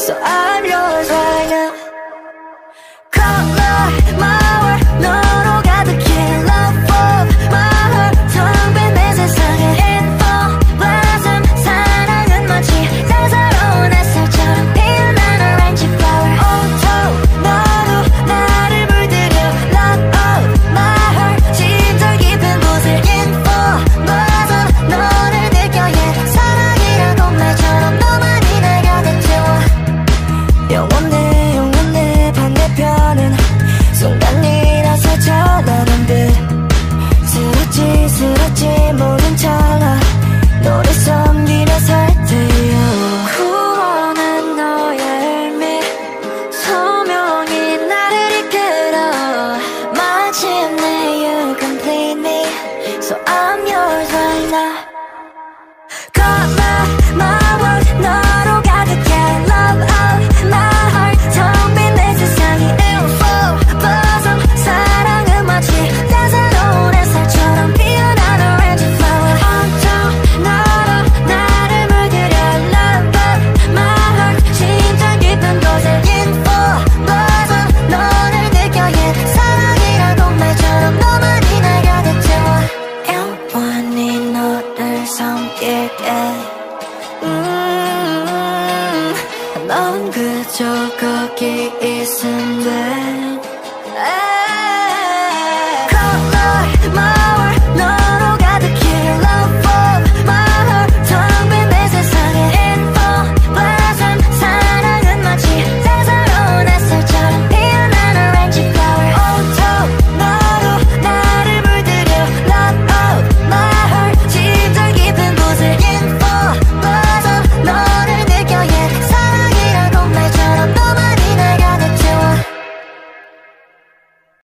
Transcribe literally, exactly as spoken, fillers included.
So I'm yours right now. Color my world, 너로 가득해. Love for my heart, 텅 빈 내 세상에. In full blossom, 사랑은 마치 따사로운 햇살처럼 피어나는 orange flower. 온통 너도 나를 물들여. Love of my heart, 심장 깊은 곳을. In full blossom, 너를 느껴. Yeah, 사랑이라고 말처럼 너만이 날 가득 채워. 영원해 영원해 반대편은 순간이라서 전하는 듯. 스럽지 스럽지 모른 척 너를 섬기며 살 테요. 구원한 너의 의미 소명이 나를 이끌어. 마침내 you complete me. So I'm yours right now. Color my world, 너로 가득해. Love of my heart, 텅 빈 내 세상이. In full blossom, 사랑은 마치 따사로운 햇살처럼 피어나는 orange flower. 온통 너로 나를 물들여. Love of my heart, 심장 깊은 곳에. In full blossom, 너를 느껴. Yeah, 사랑이라고 말처럼 너만이 날 가득 채워. 영원히 너를 섬길게. 음, 넌 그저 거기 있으면 돼.